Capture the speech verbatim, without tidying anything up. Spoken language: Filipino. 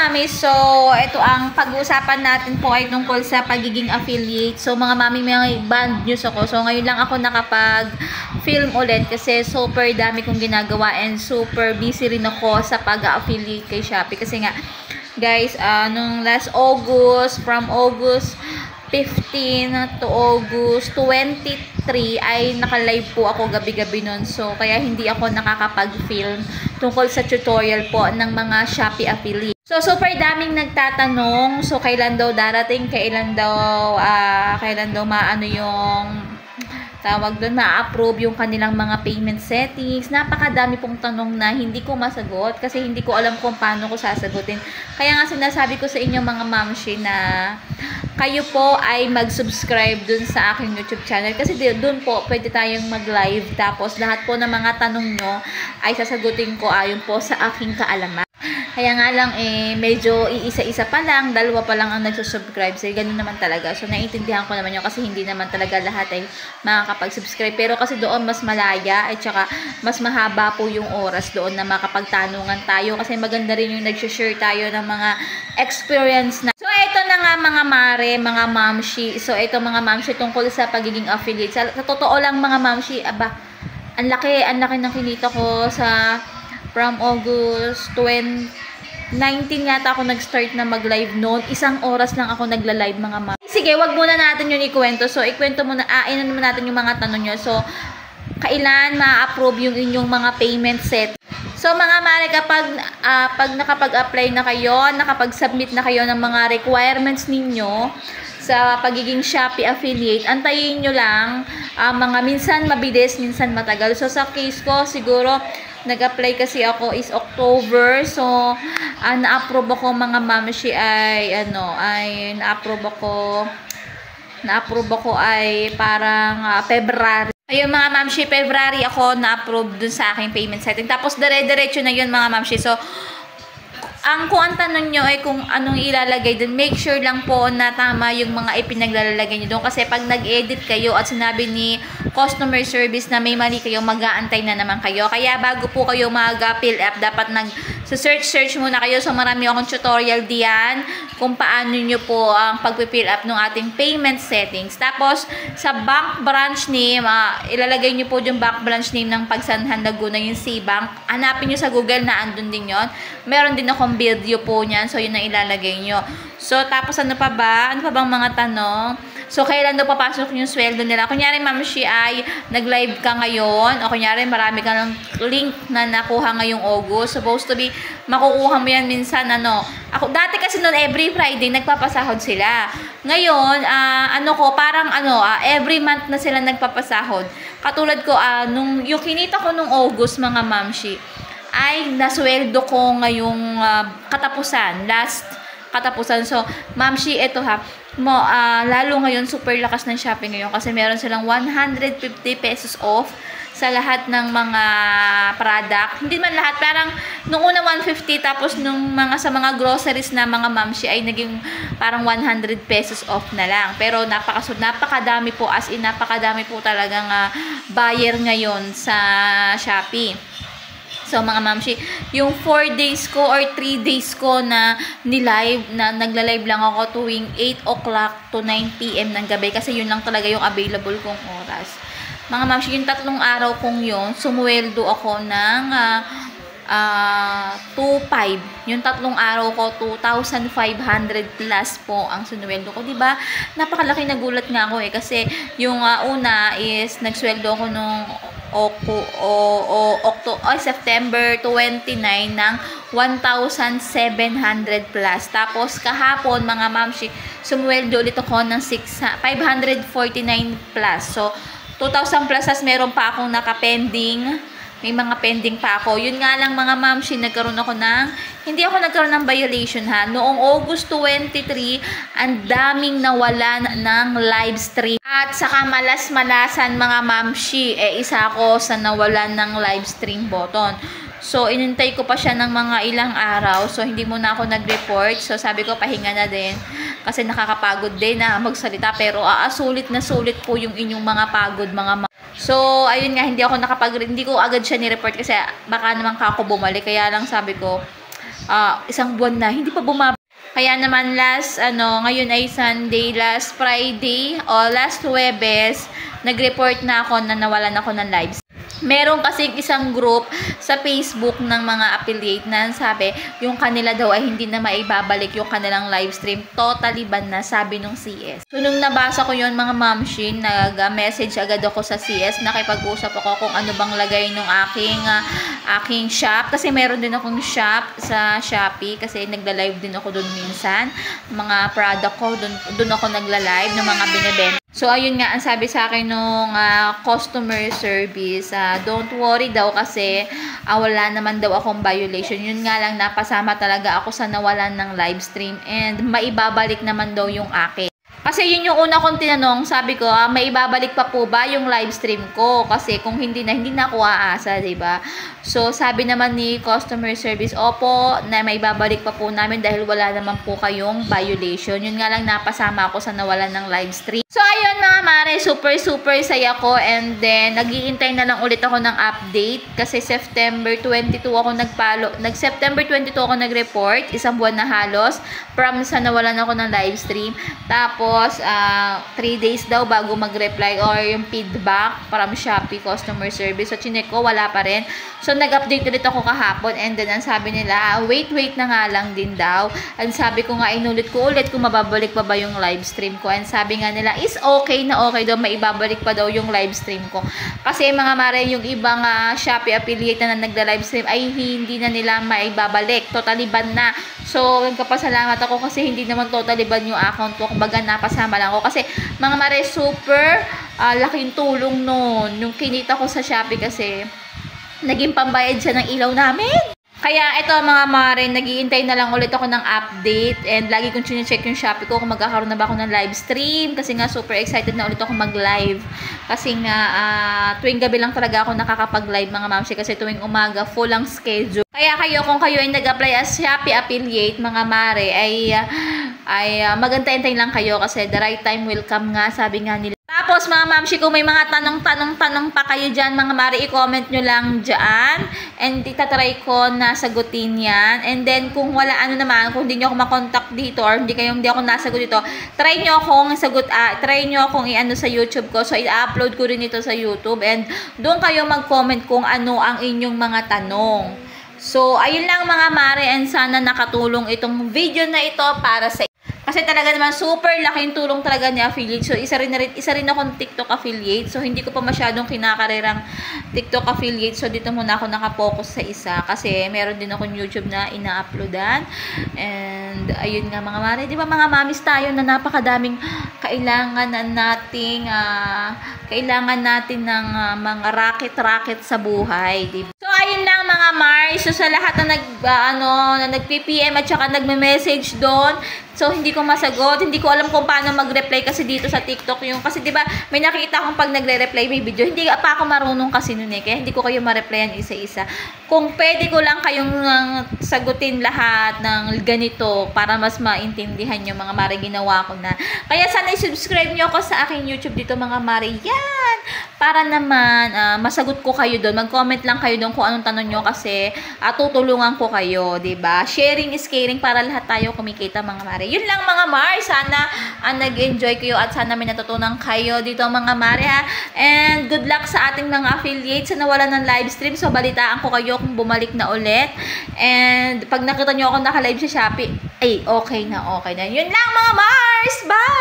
mami, so ito ang pag-uusapan natin po ay tungkol sa pagiging affiliate. So mga mami, may band news ako. So ngayon lang ako nakapag-film ulit kasi super dami kong ginagawa and super busy rin ako sa pag-affiliate kay Shopee. Kasi nga, guys, uh, nung last August, from August fifteen to August twenty-three ay naka-live po ako gabi-gabi nun. So, kaya hindi ako nakakapag-film tungkol sa tutorial po ng mga Shopee affiliate. So, super daming nagtatanong. So, kailan daw darating? Kailan daw, uh, kailan daw maano yung tawag doon, ma-approve yung kanilang mga payment settings. Napakadami pong tanong na hindi ko masagot kasi hindi ko alam kung paano ko sasagutin. Kaya nga sinasabi ko sa inyo mga mamshi na kayo po ay mag-subscribe dun sa aking YouTube channel kasi dun po pwede tayong mag-live tapos lahat po ng mga tanong nyo ay sasagutin ko ayon po sa aking kaalaman. Kaya nga lang eh, medyo iisa-isa pa lang, dalawa pa lang ang nagsusubscribe. So, ganun naman talaga. So, naiintindihan ko naman yun kasi hindi naman talaga lahat ay makakapag-subscribe. Pero kasi doon mas malaya at saka mas mahaba po yung oras doon na makapagtanungan tayo. Kasi maganda rin yung nag-share tayo ng mga experience na. So, ito na nga mga mare, mga mamshi. So, ito mga mamshi tungkol sa pagiging affiliate. Sa, sa totoo lang mga mamshi, aba, ang laki, ang laki ng kinita ko sa from August twenty nineteen yata ako nag-start na mag-live noon. Isang oras lang ako nagla-live mga ma'am. Sige, wag muna natin yun ikwento. So, ikwento muna, ah, inan naman natin yung mga tanong nyo. So, kailan ma-approve yung inyong mga payment set? So, mga mare, kapag, uh, pag nakapag-apply na kayo, nakapag-submit na kayo ng mga requirements ninyo sa pagiging Shopee affiliate, antayin nyo lang, uh, mga minsan mabilis, minsan matagal. So, sa case ko, siguro, nag-apply kasi ako is October. So, uh, na-approve ako mga mamshi ay, ano, ay na-approve ako, na-approve ako ay parang uh, February. Ayun mga mamshi, February ako na-approve dun sa aking payment setting. Tapos, dire-diretso na yun mga mamshi. So, ang kung ang tanong nyo ay kung anong ilalagay dun, make sure lang po na tama yung mga ipinaglalagay nyo doon. Kasi pag nag-edit kayo at sinabi ni customer service na may mali kayo, mag-aantay na naman kayo. Kaya bago po kayo mag-fill up, dapat nag-search-search muna kayo. So marami akong tutorial diyan kung paano nyo po ang pag-fill up ng ating payment settings. Tapos sa bank branch name, uh, ilalagay nyo po yung bank branch name ng Pagsanhan Laguna, yung C-Bank. Hanapin nyo sa Google na andun din yon. Meron din akong video po niyan. So, yun ang ilalagay nyo. So, tapos ano pa ba? Ano pa bang mga tanong? So, kailan daw papasok yung sweldo nila? Kunyari, ma'am, she ay nag-live ka ngayon. O kunyari, marami ka ng link na nakuha ngayong August. Supposed to be, makukuha mo yan minsan, ano. Ako, dati kasi noon, every Friday, nagpapasahod sila. Ngayon, uh, ano ko, parang ano, uh, every month na sila nagpapasahod. Katulad ko, uh, nung, yung kinita ko nung August, mga ma'am, she, ay nasweldo ko ngayong uh, katapusan, last katapusan. So, mamshi, ito ha, mo, uh, lalo ngayon, super lakas ng shopping ngayon kasi meron silang one hundred fifty pesos off sa lahat ng mga product. Hindi man lahat, parang nung una one fifty, tapos nung mga sa mga groceries na mga mamshi ay naging parang one hundred pesos off na lang. Pero napakasud, napakadami po, as in napakadami po talagang uh, buyer ngayon sa Shopee. So, mga mamshi, yung four days ko or three days ko na ni-live, na nagla-live lang ako tuwing eight o'clock to nine p m ng gabi kasi yun lang talaga yung available kong oras. Mga mamshi, yung tatlong araw kong yun, sumuweldo ako ng uh, uh, two thousand five. Yung tatlong araw ko, two thousand five hundred plus po ang sinuweldo ko. Diba? Napakalaki, nagulat nga ako eh. Kasi yung uh, una is, nagsweldo ako nung o, o, o, Octo, o September twenty-nine ng one thousand seven hundred plus. Tapos kahapon mga mamshi, sumweldo ulit ako ng five hundred forty-nine plus. So two thousand plus as meron pa akong nakapending. May mga pending pa ako. Yun nga lang mga mamshi, nagkaroon ako ng, hindi ako nagkaroon ng violation ha. Noong August twenty-three, ang daming nawalan ng live stream. At saka malas-malasan mga mamshi, eh isa ako sa nawalan ng live stream button. So, inintay ko pa siya ng mga ilang araw. So, hindi muna ako nag-report. So, sabi ko, pahinga na din. Kasi nakakapagod din na magsalita. Pero, ah, sulit na sulit po yung inyong mga pagod, mga ma So, ayun nga, hindi ako nakapag- hindi ko agad siya ni-report kasi baka naman kako bumalik. Kaya lang sabi ko, uh, isang buwan na, hindi pa bumaba. Kaya naman last, ano, ngayon ay Sunday, last Friday, o last Huwebes, nag-report na ako na nawalan ako ng lives. Meron kasing isang group sa Facebook ng mga affiliate na sabi, yung kanila daw ay hindi na maibabalik yung kanilang live stream. Totally ban na, sabi nung C S. So, nung nabasa ko yun, mga mamshin, nag-message agad ako sa C S, nakipag-usap ako kung ano bang lagay nung aking, uh, aking shop. Kasi meron din akong shop sa Shopee, kasi nagla-live din ako dun minsan. Mga product ko, dun, dun ako nagla-live ng mga binibenta. So, ayun nga, ang sabi sa akin nung uh, customer service, uh, don't worry daw kasi uh, wala naman daw akong violation. Yun nga lang, napasama talaga ako sa nawalan ng live stream and maibabalik naman daw yung akin. Kasi yun yung una kong tinanong, sabi ko, ah, may ibabalik pa po ba yung live stream ko? Kasi kung hindi na, hindi na ako aasa, diba? So, sabi naman ni customer service, opo, na may ibabalik pa po namin dahil wala naman po kayong violation. Yun nga lang, napasama ako sa nawalan ng live stream. So, ayun mga mare, super super saya ko and then, nag-iintay na lang ulit ako ng update kasi September twenty-two ako nagpalo, nag-September twenty-two ako nag-report, isang buwan na halos, from sa nawalan ako ng live stream. Tapos, uh, three days daw bago mag-reply or yung feedback from Shopee customer service. So, chinek ko, wala pa rin. So, nag-update ulit ako kahapon and then, ang sabi nila, ah, wait, wait na nga lang din daw. And sabi ko nga, inulit ko ulit kung mababalik pa ba yung live stream ko. And sabi nga nila, is okay na okay daw, maibabalik pa daw yung live stream ko. Kasi mga mare, yung ibang uh, Shopee affiliate na nagda-live stream ay hindi na nila maibabalik. Totally ban na. So, nagpapasalamat ako kasi hindi naman totally ban yung account ko. Kumbaga, napasama lang ako. Kasi, mga mare, super uh, laking tulong nun. Yung kinita ko sa Shopee kasi, naging pambayad siya ng ilaw namin. Kaya ito mga mare, nag-iintay na lang ulit ako ng update and lagi kong chine-check yung Shopee ko kung magkakaroon na ba ako ng live stream kasi nga super excited na ulit ako mag-live kasi nga uh, tuwing gabi lang talaga ako nakakapag-live mga mamsi kasi tuwing umaga full ang schedule. Kaya kayo kung kayo ay nag-apply as Shopee affiliate mga mare ay, uh, ay uh, magantay-antay lang kayo kasi the right time will come nga, sabi nga nila. Tapos mga mamshi, kung may mga tanong-tanong-tanong pa kayo dyan, mga mare, i-comment nyo lang dyan. And itatry ko na sagutin yan. And then, kung wala ano naman, kung hindi nyo ako makontakt dito, or hindi kayo, hindi ako nasagot dito, try nyo akong sagot, ah, try nyo akong i-ano sa YouTube ko. So, i-upload ko rin ito sa YouTube. And doon kayo mag-comment kung ano ang inyong mga tanong. So, ayun lang mga mare, and sana nakatulong itong video na ito para sa kasi talaga naman super laking tulong talaga ni affiliate. So isa rin na rin, isa rin akong TikTok affiliate. So hindi ko pa masyadong kinakarirang TikTok affiliate. So dito muna ako nakapokus sa isa kasi meron din akong YouTube na ina-uploadan. And ayun nga mga mare, 'di ba mga mamis tayo na napakadaming kailangan na nating uh, kailangan natin ng uh, mga racket-racket sa buhay, 'di ba? So ayun lang mga mars. So sa lahat na nag uh, ano na nag-P P M at saka nagme-message doon, so hindi ko masagot, hindi ko alam kung paano mag-reply kasi dito sa TikTok yung, kasi diba may nakikita akong pag nagre-reply may video, hindi pa ako marunong kasi nun eh, kaya hindi ko kayo ma-replyan isa-isa. Kung pwede ko lang kayong uh, sagutin lahat ng ganito para mas maintindihan yung mga mare, ginawa ko na. Kaya sana i-subscribe nyo ako sa aking YouTube dito mga mare, yan! Para naman uh, masagot ko kayo doon, mag-comment lang kayo doon kung anong tanong nyo kasi uh, tutulungan ko kayo, diba? Sharing is caring para lahat tayo kumikita mga mare. Yun lang mga mare, sana uh, nag-enjoy kayo at sana may natutunan kayo dito mga mare ha. And good luck sa ating mga affiliates na wala ng live stream. So balitaan ko kayo kung bumalik na ulit. And pag nakita nyo ako naka-live sa Shopee, ay okay na, okay na. Yun lang mga mars, bye!